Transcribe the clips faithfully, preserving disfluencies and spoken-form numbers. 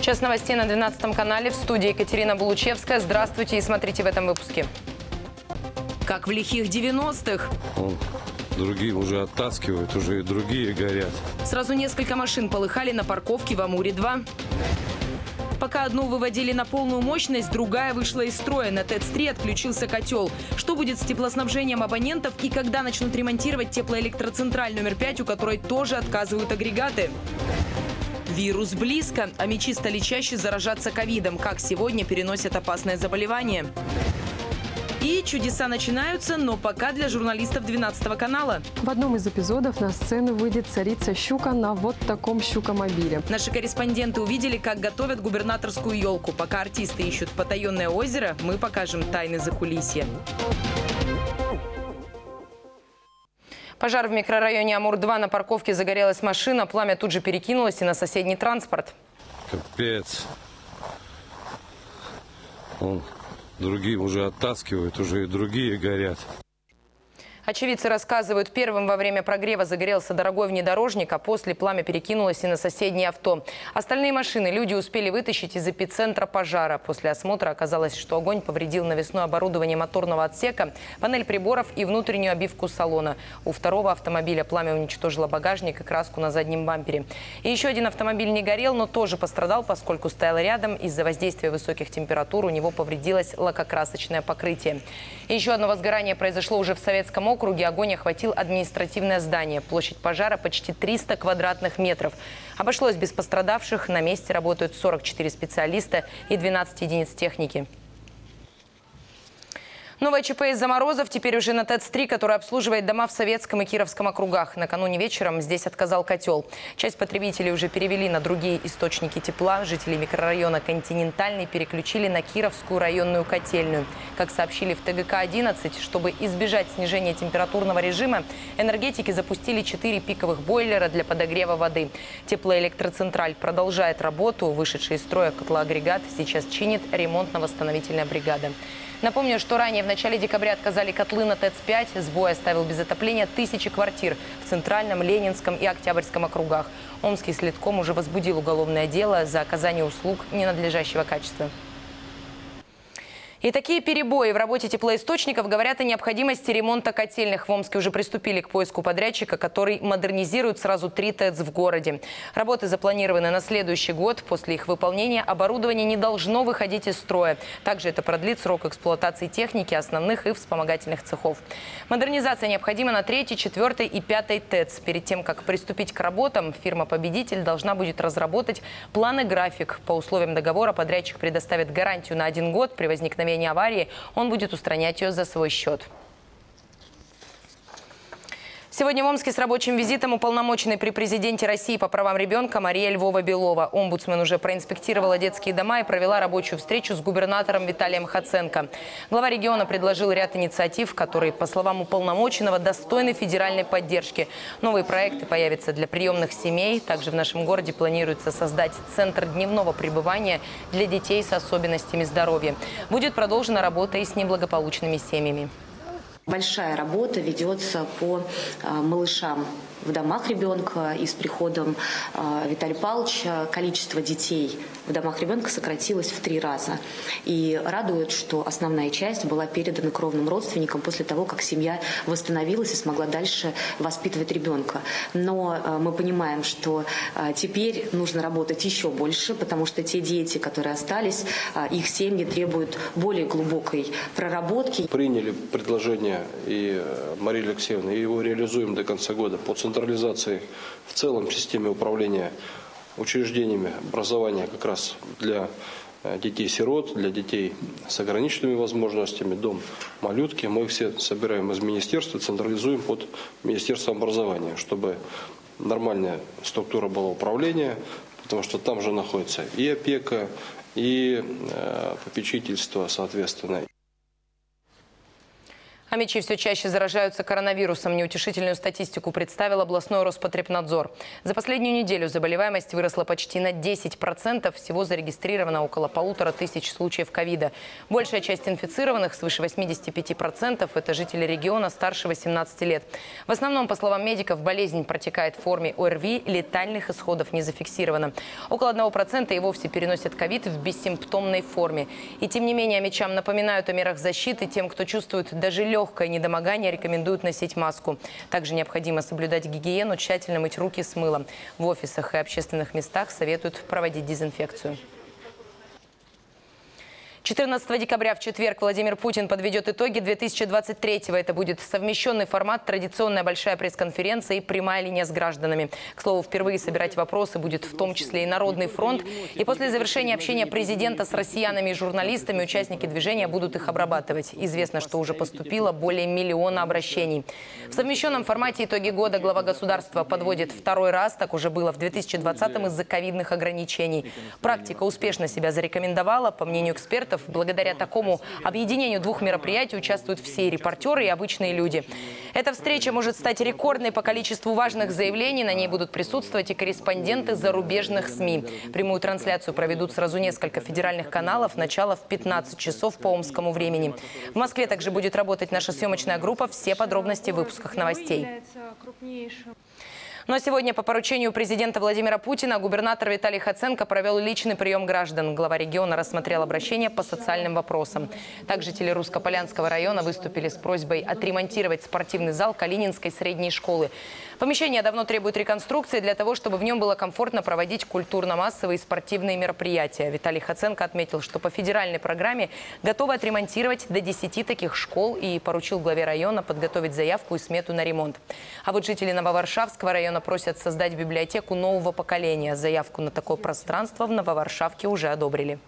Час новостей на двенадцатом канале. В студии Екатерина Булучевская. Здравствуйте и смотрите в этом выпуске. Как в лихих девяностых. Другие уже оттаскивают, уже и другие горят. Сразу несколько машин полыхали на парковке в Амуре-два. Пока одну выводили на полную мощность, другая вышла из строя. На ТЭЦ три отключился котел. Что будет с теплоснабжением абонентов и когда начнут ремонтировать теплоэлектроцентраль номер пять, у которой тоже отказывают агрегаты? Вирус близко, а МИЧи стали чаще заражаться ковидом. Как сегодня переносят опасное заболевание? И чудеса начинаются, но пока для журналистов двенадцатого канала. В одном из эпизодов на сцену выйдет царица Щука на вот таком щукомобиле. Наши корреспонденты увидели, как готовят губернаторскую елку. Пока артисты ищут потаенное озеро, мы покажем тайны закулисья. Пожар в микрорайоне Амур-два. На парковке загорелась машина. Пламя тут же перекинулось и на соседний транспорт. Капец. Он, другие уже оттаскивают, уже и другие горят. Очевидцы рассказывают, первым во время прогрева загорелся дорогой внедорожник, а после пламя перекинулось и на соседнее авто. Остальные машины люди успели вытащить из эпицентра пожара. После осмотра оказалось, что огонь повредил навесное оборудование моторного отсека, панель приборов и внутреннюю обивку салона. У второго автомобиля пламя уничтожило багажник и краску на заднем бампере. И еще один автомобиль не горел, но тоже пострадал, поскольку стоял рядом. Из-за воздействия высоких температур у него повредилось лакокрасочное покрытие. И еще одно возгорание произошло уже в Советском округе. В округе огонь охватил административное здание. Площадь пожара почти триста квадратных метров. Обошлось без пострадавших. На месте работают сорок четыре специалиста и двенадцать единиц техники. Новое ЧП из-за морозов теперь уже на ТЭЦ три, который обслуживает дома в Советском и Кировском округах. Накануне вечером здесь отказал котел. Часть потребителей уже перевели на другие источники тепла. Жители микрорайона Континентальный переключили на Кировскую районную котельную. Как сообщили в ТГК одиннадцать, чтобы избежать снижения температурного режима, энергетики запустили четыре пиковых бойлера для подогрева воды. Теплоэлектроцентраль продолжает работу. Вышедший из строя котлоагрегат сейчас чинит ремонтно-восстановительная бригада. Напомню, что ранее в начале декабря отказали котлы на ТЭЦ пять. Сбой оставил без отопления тысячи квартир в Центральном, Ленинском и Октябрьском округах. Омский следком уже возбудил уголовное дело за оказание услуг ненадлежащего качества. И такие перебои в работе теплоисточников говорят о необходимости ремонта котельных. В Омске уже приступили к поиску подрядчика, который модернизирует сразу три ТЭЦ в городе. Работы запланированы на следующий год. После их выполнения оборудование не должно выходить из строя. Также это продлит срок эксплуатации техники основных и вспомогательных цехов. Модернизация необходима на третьей, четвертой и пятой ТЭЦ. Перед тем, как приступить к работам, фирма-победитель должна будет разработать план и график. По условиям договора подрядчик предоставит гарантию на один год. При возникновении аварии он будет устранять ее за свой счет. Сегодня в Омске с рабочим визитом уполномоченный при президенте России по правам ребенка Мария Львова-Белова. Омбудсмен уже проинспектировала детские дома и провела рабочую встречу с губернатором Виталием Хаценко. Глава региона предложил ряд инициатив, которые, по словам уполномоченного, достойны федеральной поддержки. Новые проекты появятся для приемных семей. Также в нашем городе планируется создать центр дневного пребывания для детей с особенностями здоровья. Будет продолжена работа и с неблагополучными семьями. Большая работа ведется по э, малышам в домах ребенка, и с приходом э, Виталия Павловича количество детей в домах ребенка сократилось в три раза. И радует, что основная часть была передана кровным родственникам после того, как семья восстановилась и смогла дальше воспитывать ребенка. Но э, мы понимаем, что э, теперь нужно работать еще больше, потому что те дети, которые остались, э, их семьи требуют более глубокой проработки. Приняли предложение и Марии Алексеевны, и его реализуем до конца года по централизации в целом системе управления учреждениями образования как раз для детей-сирот, для детей с ограниченными возможностями, дом малютки. Мы их все собираем из министерства, централизуем под Министерством образования, чтобы нормальная структура была управления, потому что там же находится и опека, и попечительство, соответственно. Амичи все чаще заражаются коронавирусом. Неутешительную статистику представил областной Роспотребнадзор. За последнюю неделю заболеваемость выросла почти на десять процентов. Всего зарегистрировано около полутора тысяч случаев ковида. Большая часть инфицированных, свыше восьмидесяти пяти процентов, это жители региона старше восемнадцати лет. В основном, по словам медиков, болезнь протекает в форме ОРВИ, летальных исходов не зафиксировано. Около одного процента и вовсе переносят ковид в бессимптомной форме. И тем не менее, амичам напоминают о мерах защиты. Тем, кто чувствует даже легкое Легкое недомогание, рекомендуют носить маску. Также необходимо соблюдать гигиену, тщательно мыть руки с мылом. В офисах и общественных местах советуют проводить дезинфекцию. четырнадцатого декабря в четверг Владимир Путин подведет итоги две тысячи двадцать третьего. Это будет совмещенный формат, традиционная большая пресс-конференция и прямая линия с гражданами. К слову, впервые собирать вопросы будет в том числе и Народный фронт. И после завершения общения президента с россиянами и журналистами участники движения будут их обрабатывать. Известно, что уже поступило более миллиона обращений. В совмещенном формате итоги года глава государства подводит второй раз. Так уже было в две тысячи двадцатом из-за ковидных ограничений. Практика успешно себя зарекомендовала. По мнению экспертов, благодаря такому объединению двух мероприятий участвуют все репортеры и обычные люди. Эта встреча может стать рекордной по количеству важных заявлений. На ней будут присутствовать и корреспонденты зарубежных СМИ. Прямую трансляцию проведут сразу несколько федеральных каналов. Начало в пятнадцать часов по омскому времени. В Москве также будет работать наша съемочная группа. Все подробности в выпусках новостей. Ну а сегодня по поручению президента Владимира Путина губернатор Виталий Хоценко провел личный прием граждан. Глава региона рассмотрел обращения по социальным вопросам. Также жители Русско-Полянского района выступили с просьбой отремонтировать спортивный зал Калининской средней школы. Помещение давно требует реконструкции для того, чтобы в нем было комфортно проводить культурно-массовые и спортивные мероприятия. Виталий Хоценко отметил, что по федеральной программе готовы отремонтировать до десяти таких школ и поручил главе района подготовить заявку и смету на ремонт. А вот жители Нововаршавского района просят создать библиотеку нового поколения. Заявку на такое пространство в Нововаршавке уже одобрили.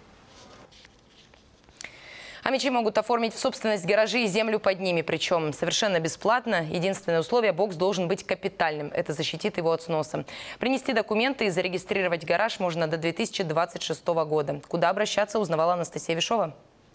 Амичи могут оформить в собственность гаражи и землю под ними, причем совершенно бесплатно. Единственное условие – бокс должен быть капитальным. Это защитит его от сноса. Принести документы и зарегистрировать гараж можно до две тысячи двадцать шестого года. Куда обращаться, узнавала Анастасия Вишова.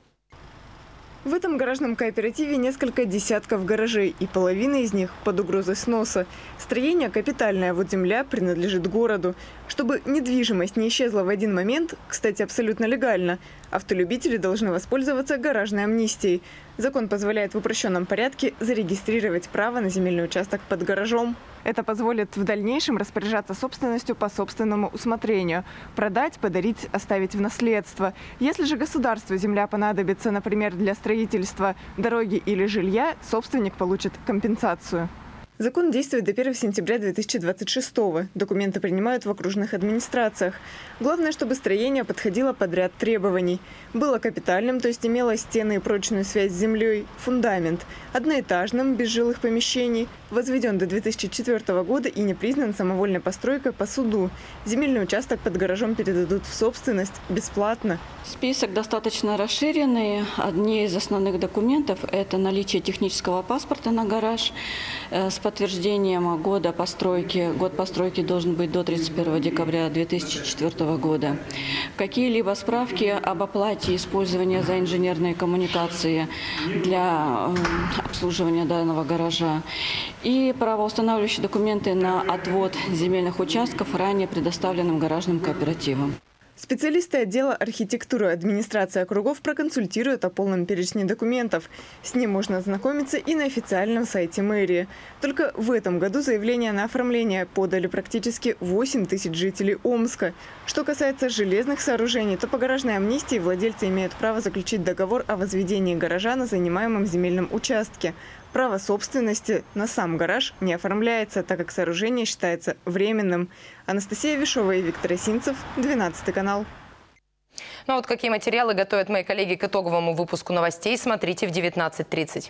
В этом гаражном кооперативе несколько десятков гаражей, и половина из них под угрозой сноса. Строение капитальное, вот земля принадлежит городу. Чтобы недвижимость не исчезла в один момент, кстати, абсолютно легально, автолюбители должны воспользоваться гаражной амнистией. Закон позволяет в упрощенном порядке зарегистрировать право на земельный участок под гаражом. Это позволит в дальнейшем распоряжаться собственностью по собственному усмотрению. Продать, подарить, оставить в наследство. Если же государству земля понадобится, например, для строительства дороги или жилья, собственник получит компенсацию. Закон действует до первого сентября две тысячи двадцать шестого. Документы принимают в окружных администрациях. Главное, чтобы строение подходило под ряд требований. Было капитальным, то есть имело стены и прочную связь с землей, фундамент. Одноэтажным, без жилых помещений. Возведен до две тысячи четвёртого года и не признан самовольной постройкой по суду. Земельный участок под гаражом передадут в собственность бесплатно. Список достаточно расширенный. Одни из основных документов – это наличие технического паспорта на гараж с подтверждением года постройки. Год постройки должен быть до тридцать первого декабря две тысячи четвёртого года. Какие-либо справки об оплате использования за инженерные коммуникации для обслуживания данного гаража. И правоустанавливающие документы на отвод земельных участков ранее предоставленным гаражным кооперативам. Специалисты отдела архитектуры администрации округов проконсультируют о полном перечне документов. С ним можно ознакомиться и на официальном сайте мэрии. Только в этом году заявление на оформление подали практически восемь тысяч жителей Омска. Что касается железных сооружений, то по гаражной амнистии владельцы имеют право заключить договор о возведении гаража на занимаемом земельном участке. Право собственности на сам гараж не оформляется, так как сооружение считается временным. Анастасия Вишова и Виктор Осинцев, двенадцатый канал. Ну а вот какие материалы готовят мои коллеги к итоговому выпуску новостей, смотрите в девятнадцать тридцать.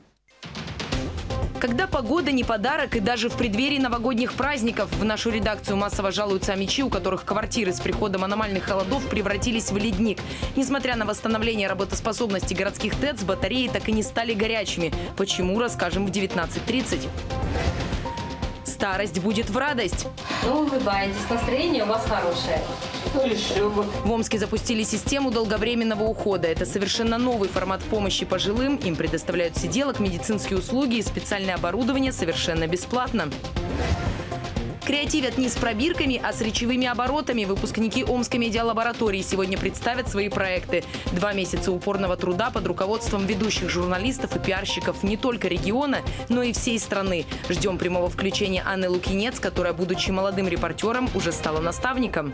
Когда погода не подарок и даже в преддверии новогодних праздников, в нашу редакцию массово жалуются амичи, у которых квартиры с приходом аномальных холодов превратились в ледник. Несмотря на восстановление работоспособности городских ТЭЦ, батареи так и не стали горячими. Почему, расскажем в девятнадцать тридцать. старость будет в радость. Ну, улыбаетесь, настроение у вас хорошее. В Омске запустили систему долговременного ухода. Это совершенно новый формат помощи пожилым. Им предоставляют сиделок, медицинские услуги и специальное оборудование совершенно бесплатно. Креативят не с пробирками, а с речевыми оборотами. Выпускники Омской медиалаборатории сегодня представят свои проекты. Два месяца упорного труда под руководством ведущих журналистов и пиарщиков не только региона, но и всей страны. Ждем прямого включения Анны Лукинец, которая, будучи молодым репортером, уже стала наставником.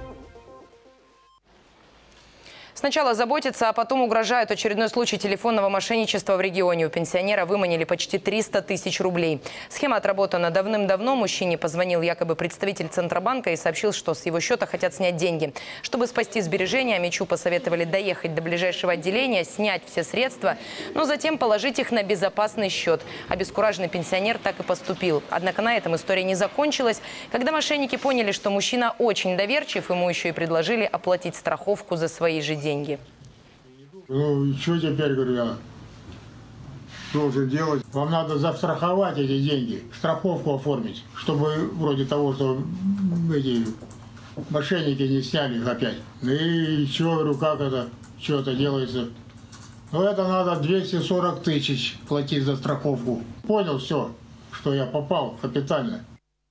Сначала заботятся, а потом угрожают. Очередной случай телефонного мошенничества в регионе. У пенсионера выманили почти триста тысяч рублей. Схема отработана давным-давно. Мужчине позвонил якобы представитель Центробанка и сообщил, что с его счета хотят снять деньги. Чтобы спасти сбережения, Мичу посоветовали доехать до ближайшего отделения, снять все средства, но затем положить их на безопасный счет. Обескураженный пенсионер так и поступил. Однако на этом история не закончилась. Когда мошенники поняли, что мужчина очень доверчив, ему еще и предложили оплатить страховку за свои же деньги. Деньги. Ну, и что теперь, говорю я, должен делать? Вам надо застраховать эти деньги, страховку оформить, чтобы вроде того, что эти мошенники не сняли их опять. Ну и что, говорю, как это, что это делается? Ну, это надо двести сорок тысяч платить за страховку. Понял все, что я попал капитально.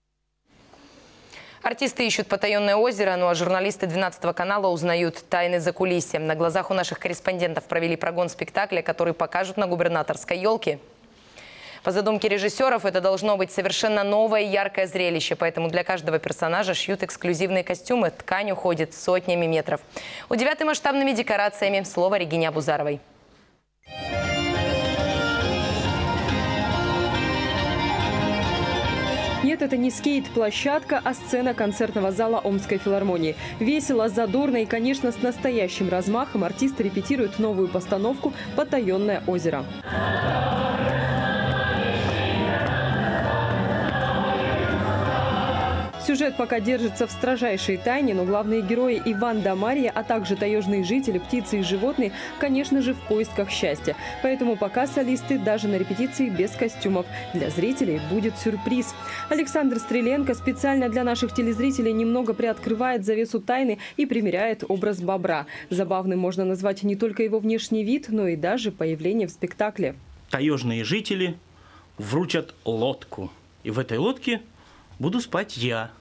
Артисты ищут потаенное озеро, ну а журналисты двенадцатого канала узнают тайны закулисья. На глазах у наших корреспондентов провели прогон спектакля, который покажут на губернаторской елке. По задумке режиссеров, это должно быть совершенно новое и яркое зрелище, поэтому для каждого персонажа шьют эксклюзивные костюмы. Ткань уходит сотнями метров. Удивят и масштабными декорациями. Слово Регине Абузаровой. Нет, это не скейт-площадка, а сцена концертного зала Омской филармонии. Весело, задорно и, конечно, с настоящим размахом артисты репетируют новую постановку «Потаенное озеро». Сюжет пока держится в строжайшей тайне, но главные герои Иван да Марья, а также таежные жители, птицы и животные, конечно же, в поисках счастья. Поэтому пока солисты даже на репетиции без костюмов. Для зрителей будет сюрприз. Александр Стреленко специально для наших телезрителей немного приоткрывает завесу тайны и примеряет образ бобра. Забавным можно назвать не только его внешний вид, но и даже появление в спектакле. Таежные жители вручат лодку. И в этой лодке буду спать я.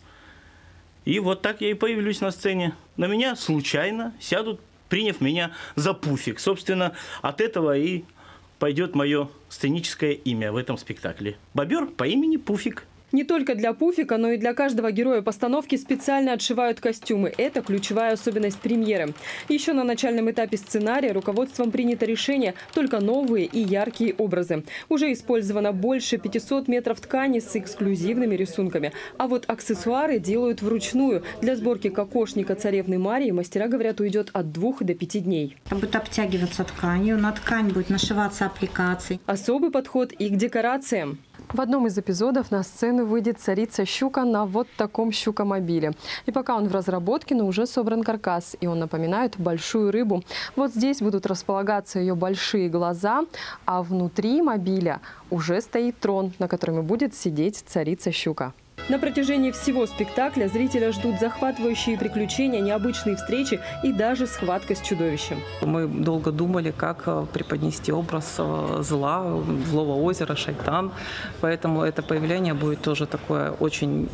И вот так я и появлюсь на сцене. На меня случайно сядут, приняв меня за Пуфик. Собственно, от этого и пойдет мое сценическое имя в этом спектакле. Бобер по имени Пуфик. Не только для Пуфика, но и для каждого героя постановки специально отшивают костюмы. Это ключевая особенность премьеры. Еще на начальном этапе сценария руководством принято решение только новые и яркие образы. Уже использовано больше пятисот метров ткани с эксклюзивными рисунками. А вот аксессуары делают вручную. Для сборки кокошника царевны Марии мастера говорят, уйдет от двух до пяти дней. Это будет обтягиваться тканью, на ткань будет нашиваться аппликацией. Особый подход и к декорациям. В одном из эпизодов на сцену выйдет царица-щука на вот таком щукомобиле. И пока он в разработке, но уже собран каркас, и он напоминает большую рыбу. Вот здесь будут располагаться ее большие глаза, а внутри мобиля уже стоит трон, на котором и будет сидеть царица-щука. На протяжении всего спектакля зрителя ждут захватывающие приключения, необычные встречи и даже схватка с чудовищем. Мы долго думали, как преподнести образ зла, злого озера, шайтан. Поэтому это появление будет тоже такое очень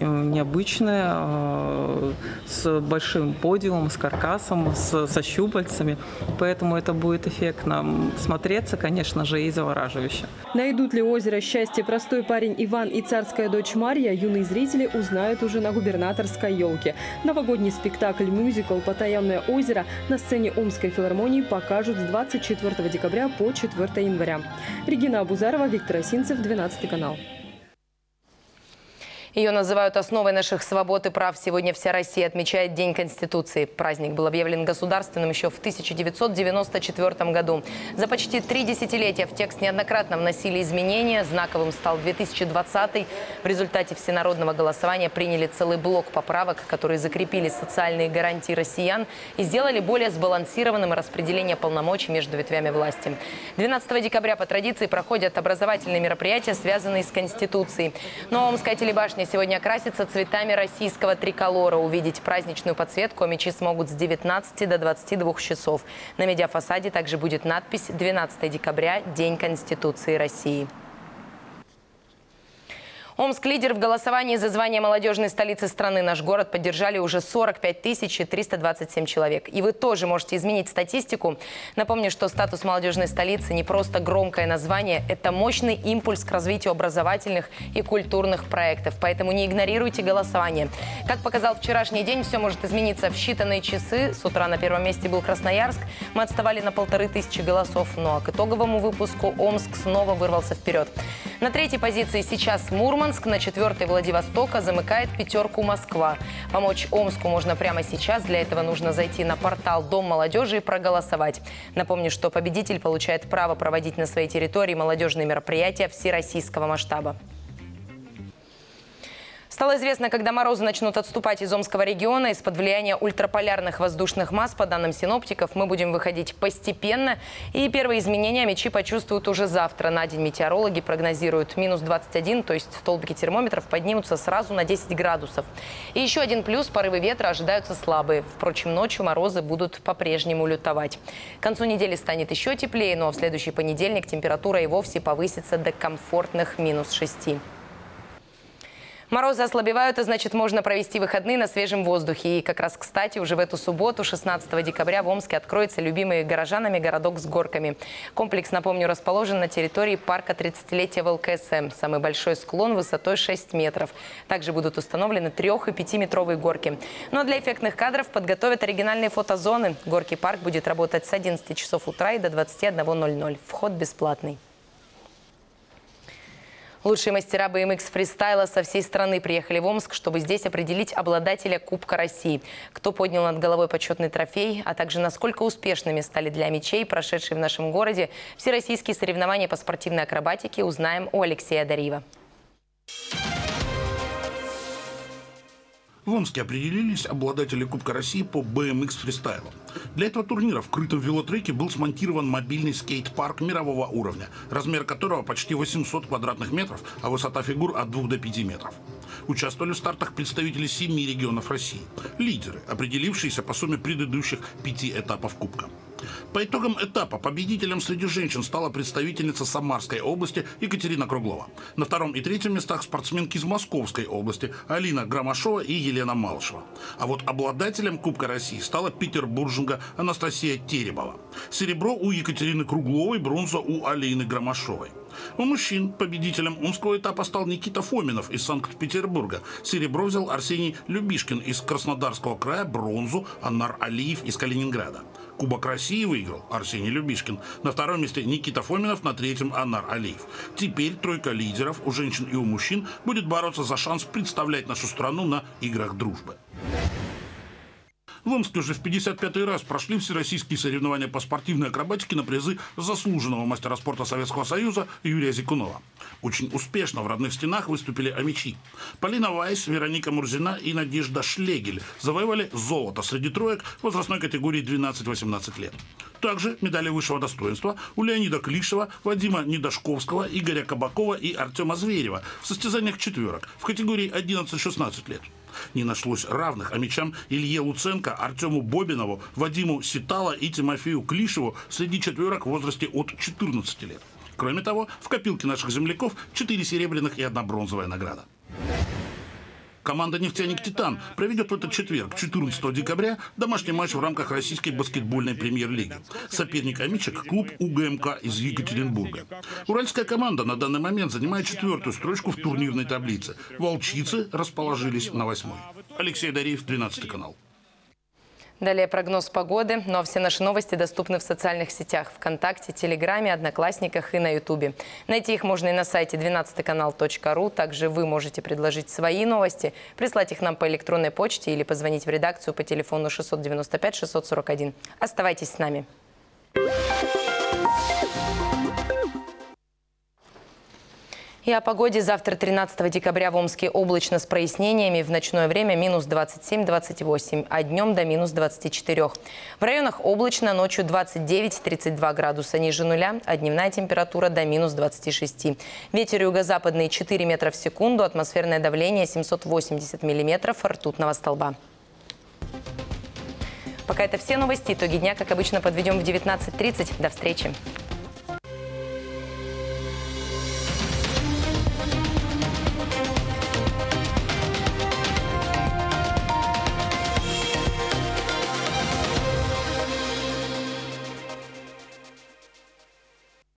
необычное, с большим подиумом, с каркасом, с, со щупальцами. Поэтому это будет эффектно смотреться, конечно же, и завораживающе. Найдут ли озеро счастье простой парень Иван и царская дочь Марья, юные зрители узнают уже на губернаторской елке. Новогодний спектакль-мюзикл «Потаенное озеро» на сцене Омской филармонии покажут с двадцать четвёртого декабря по четвёртое января. Регина Абузарова, Виктор Осинцев, двенадцатый канал. Ее называют основой наших свобод и прав. Сегодня вся Россия отмечает День Конституции. Праздник был объявлен государственным еще в тысяча девятьсот девяносто четвёртом году. За почти три десятилетия в текст неоднократно вносили изменения. Знаковым стал две тысячи двадцатый. В результате всенародного голосования приняли целый блок поправок, которые закрепили социальные гарантии россиян и сделали более сбалансированным распределение полномочий между ветвями власти. двенадцатого декабря по традиции проходят образовательные мероприятия, связанные с Конституцией. Но Омская телебашня башня сегодня окрасится цветами российского триколора. Увидеть праздничную подсветку омичи смогут с девятнадцати до двадцати двух часов. На медиафасаде также будет надпись «двенадцатое декабря. День Конституции России». Омск лидер в голосовании за звание молодежной столицы страны. Наш город поддержали уже сорок пять тысяч триста двадцать семь человек. И вы тоже можете изменить статистику. Напомню, что статус молодежной столицы не просто громкое название, это мощный импульс к развитию образовательных и культурных проектов. Поэтому не игнорируйте голосование. Как показал вчерашний день, все может измениться в считанные часы. С утра на первом месте был Красноярск. Мы отставали на полторы тысячи голосов. Ну а к итоговому выпуску Омск снова вырвался вперед. На третьей позиции сейчас Мурманск. На четвертой Владивостока замыкает пятерку Москва. Помочь Омску можно прямо сейчас. Для этого нужно зайти на портал Дом молодежи и проголосовать. Напомню, что победитель получает право проводить на своей территории молодежные мероприятия всероссийского масштаба. Стало известно, когда морозы начнут отступать из Омского региона. Из-под влияния ультраполярных воздушных масс, по данным синоптиков, мы будем выходить постепенно. И первые изменения омичи почувствуют уже завтра. На день метеорологи прогнозируют минус двадцать один, то есть столбики термометров поднимутся сразу на десять градусов. И еще один плюс – порывы ветра ожидаются слабые. Впрочем, ночью морозы будут по-прежнему лютовать. К концу недели станет еще теплее, ну а в следующий понедельник температура и вовсе повысится до комфортных минус шести. Морозы ослабевают, а значит, можно провести выходные на свежем воздухе. И как раз, кстати, уже в эту субботу, шестнадцатого декабря, в Омске откроется любимый горожанами городок с горками. Комплекс, напомню, расположен на территории парка тридцатилетия вэ эл ка эс эм. Самый большой склон высотой шесть метров. Также будут установлены трех- и пятиметровые горки. Ну а для эффектных кадров подготовят оригинальные фотозоны. Горки парк будет работать с одиннадцати часов утра и до двадцати одного ноль-ноль. Вход бесплатный. Лучшие мастера бэ эм икс фристайла со всей страны приехали в Омск, чтобы здесь определить обладателя Кубка России. Кто поднял над головой почетный трофей, а также насколько успешными стали для омичей, прошедшие в нашем городе всероссийские соревнования по спортивной акробатике, узнаем у Алексея Дариева. В Омске определились обладатели Кубка России по бэ эм икс фристайлу. Для этого турнира в крытом велотреке был смонтирован мобильный скейт-парк мирового уровня, размер которого почти восемьсот квадратных метров, а высота фигур от двух до пяти метров. Участвовали в стартах представители семи регионов России. Лидеры, определившиеся по сумме предыдущих пяти этапов Кубка. По итогам этапа победителем среди женщин стала представительница Самарской области Екатерина Круглова. На втором и третьем местах спортсменки из Московской области Алина Громашова и Елена Малышева. А вот обладателем Кубка России стала петербурженка Анастасия Теребова. Серебро у Екатерины Кругловой, бронза у Алины Громашовой. У мужчин победителем омского этапа стал Никита Фоминов из Санкт-Петербурга. Серебро взял Арсений Любишкин из Краснодарского края, бронзу Анар Алиев из Калининграда. Кубок России выиграл Арсений Любишкин. На втором месте Никита Фоминов, на третьем Анар Алиев. Теперь тройка лидеров у женщин и у мужчин будет бороться за шанс представлять нашу страну на Играх дружбы. В Омске уже в пятьдесят пятый раз прошли всероссийские соревнования по спортивной акробатике на призы заслуженного мастера спорта Советского Союза Юрия Зикунова. Очень успешно в родных стенах выступили омичи. Полина Вайс, Вероника Мурзина и Надежда Шлегель завоевали золото среди троек возрастной категории двенадцать-восемнадцать лет. Также медали высшего достоинства у Леонида Клишева, Вадима Недошковского, Игоря Кабакова и Артема Зверева в состязаниях четверок в категории одиннадцать-шестнадцать лет. Не нашлось равных омичам Илье Луценко, Артему Бобинову, Вадиму Ситало и Тимофею Клишеву среди четверок в возрасте от четырнадцати лет. Кроме того, в копилке наших земляков четыре серебряных и одна бронзовая награда. Команда «Нефтяник Титан» проведет в этот четверг, четырнадцатого декабря, домашний матч в рамках российской баскетбольной премьер-лиги. Соперник омичек – клуб у гэ эм ка из Екатеринбурга. Уральская команда на данный момент занимает четвертую строчку в турнирной таблице. Волчицы расположились на восьмой. Алексей Дариев, тринадцатый канал. Далее прогноз погоды. Ну а все наши новости доступны в социальных сетях: ВКонтакте, Телеграме, Одноклассниках и на Ютубе. Найти их можно и на сайте двенадцатый канал точка ру. Также вы можете предложить свои новости, прислать их нам по электронной почте или позвонить в редакцию по телефону шестьсот девяносто пять шестьсот сорок один. Оставайтесь с нами. И о погоде. Завтра, тринадцатого декабря, в Омске облачно с прояснениями. В ночное время минус двадцать семь — двадцать восемь, а днем до минус двадцати четырёх. В районах облачно, ночью двадцать девять — тридцать два градуса ниже нуля, а дневная температура до минус двадцати шести. Ветер юго-западный четыре метра в секунду, атмосферное давление семьсот восемьдесят миллиметров ртутного столба. Пока это все новости. Итоги дня, как обычно, подведем в девятнадцать тридцать. До встречи.